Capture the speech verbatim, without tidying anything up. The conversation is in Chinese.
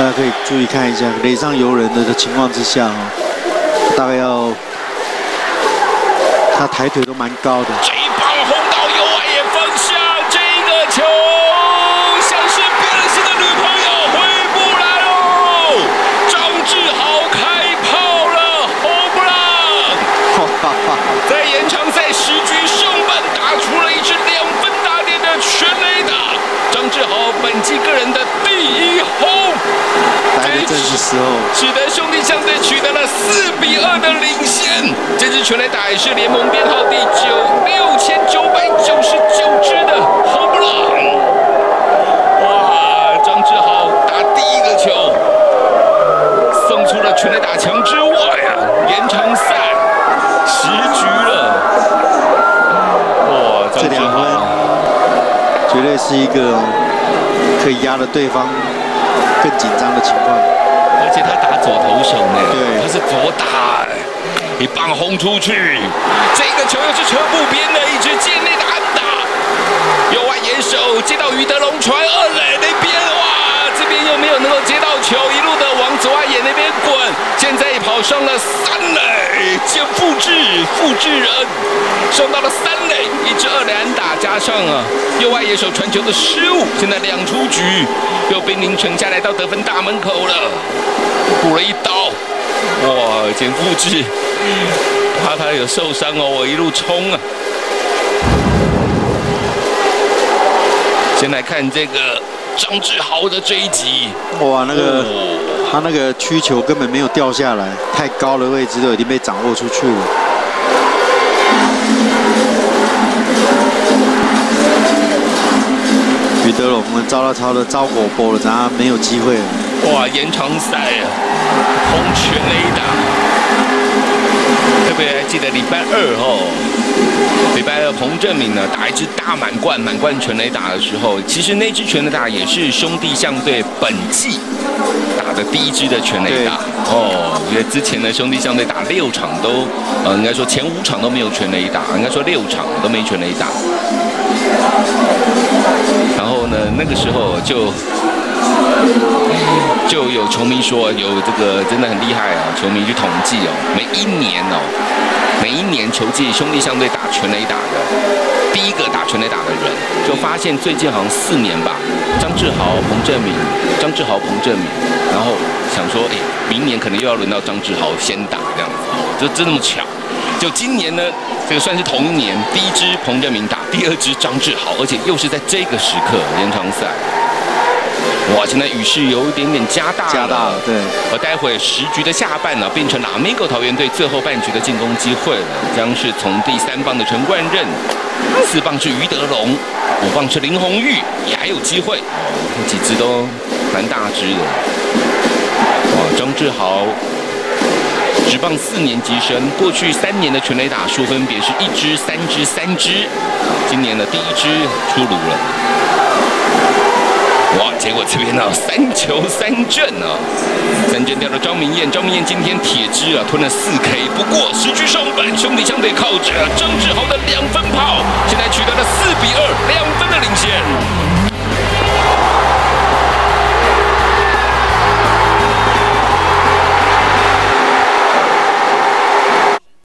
大家可以注意看一下，垒上游人的的情况之下，哦，大概要他抬腿都蛮高的。 这一棒轰到右外野方向，这个球像是变了心的女朋友回不来喽！张志豪开炮了，轰不让！在延长赛十局上半打出了一支两分打点的全垒打，张志豪本季个人的第一轰。 来的正是时候， 使得兄弟象队取得了四比二的领先。这支全垒打也是联盟编号第九六千九百九十九支的轰浪。哇，张志豪打第一个球，送出了全垒打墙之外啊！延长赛十局了，哇， 这两分绝对是一个可以压了对方 更紧张的情况， 而且他打左投手呢， 对， 他是左打，一棒轰出去，这个球又是车步边的一支界内的安打，右外野手接到于德龙传二垒那边，哇，这边又没有能够接到球，一路的往左外野那边滚，现在跑上了三垒，兼复制复制人，上到了三垒，一支二垒安打加上啊右外野手传球的失误，现在两出局。 又兵临城下来到得分大门口了，补了一刀，哇！简复制，怕他有受伤哦，我一路冲啊！先来看这个张志豪的这一集， 哇，那个、 哦、 他那个曲球根本没有掉下来，太高的位置都已经被掌握出去了。 于德龙呢，招到超的招火波了，咱没有机会了。 哇，延长赛啊，轰全垒打，特别还记得礼拜二哦，礼拜二彭正明呢打一支大满贯满贯全垒打的时候，其实那支全垒打也是兄弟象队本季打的第一支的全垒打哦，因为之前呢兄弟象队打六场都，呃，应该说前五场都没有全垒打，应该说六场都没全垒打。 然后呢，那个时候就就有球迷说，有这个真的很厉害啊！球迷去统计哦，每一年哦，每一年球季兄弟象队打全垒打的，第一个打全垒打的人，就发现最近好像四年吧，张志豪、彭正明，张志豪、彭正明，然后想说，哎，明年可能又要轮到张志豪先打这样子哦，就真那么巧。 就今年呢，这个算是同一年，第一支彭正明打，第二支张志豪，而且又是在这个时刻延长赛。哇，现在雨势有一点点加大了， 加大了，对。 而待会十局的下半呢，变成了 Amigo 桃园队最后半局的进攻机会了，将是从第三棒的陈冠任，四棒是于德龙，五棒是林红玉，也还有机会，哦，几支都蛮大支的。哇，张志豪。 职棒四年级生，过去三年的全垒打数分别是一支、三支、三支，今年的第一支出炉了。哇！结果这边呢，三球三振啊，三振掉了张明燕，张明燕今天铁支啊吞了四 K， 不过十局上半，兄弟相对靠着张志豪的两分炮，现在取得了四比二两分的领先。